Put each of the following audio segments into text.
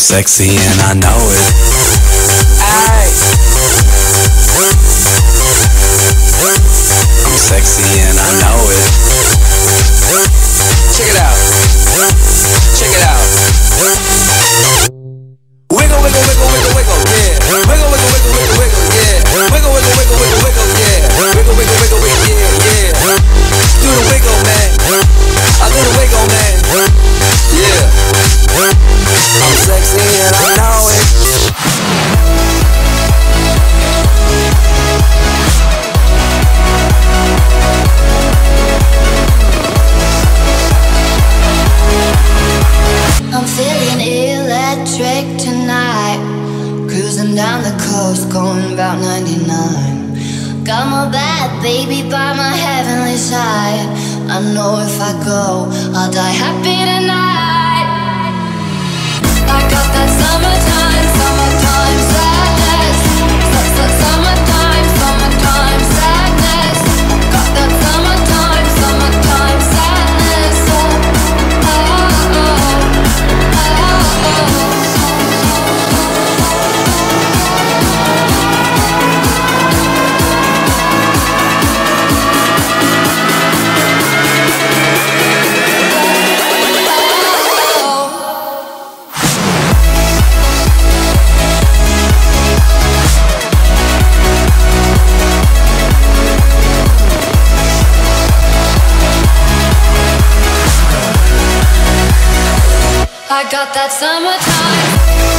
sexy and I know it. Ay. I'm sexy and I know it. Check it out. Check it out. Wiggle, wiggle, wiggle, wiggle, wiggle, yeah. Wiggle, wiggle, wiggle, wiggle, wiggle, yeah. Wiggle, wiggle, wiggle, wiggle, wiggle, yeah. Wiggle, wiggle, wiggle, wiggle, yeah, yeah. Do the wiggle, man. I do the wiggle, man. Yeah. I'm sexy and I know it. I'm feeling electric tonight, cruising down the coast, going about 99. Got my bad baby by my heavenly side. I know if I go, I'll die happy tonight. I got that summertime, summertime sadness. Summertime, summertime sadness. Got that summertime, summertime sadness. I got that summertime.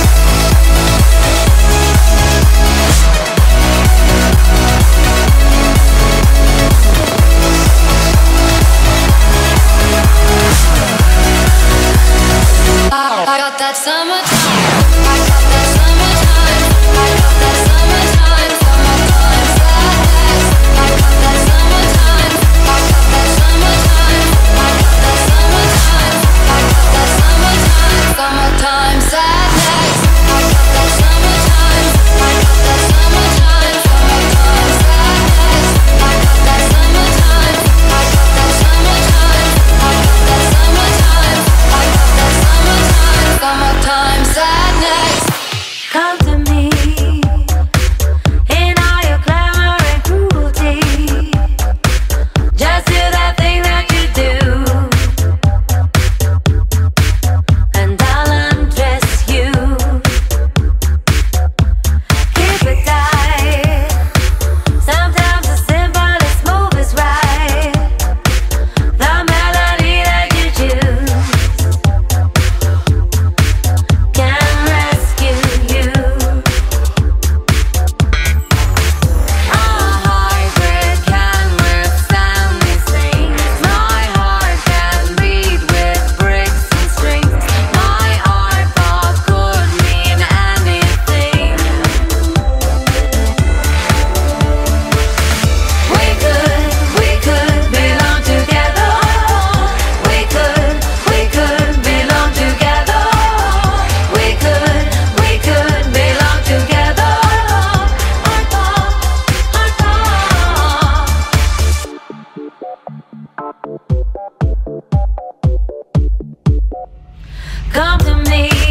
I got that summertime. I got that summertime. I got that summertime. Summertime sadness. I got that summertime. I got that summertime. I got that summertime. I got that summertime. Summertime sadness. I got that summertime. I got that summertime. Summertime sadness. I got that summertime. I got that summertime. I got that summertime. I got that summertime. Summertime sadness. Come to me in all your glamour and cruelty. Just do that thing that you do, and I'll undress you. Keep it tight. Sometimes the simplest move is right. The melody that you choose can rescue you. Our hybrid can withstand these things. My heart can beat with bricks and strings. My iPod could mean anything. We could belong together. We could belong together. We could belong together. Come to me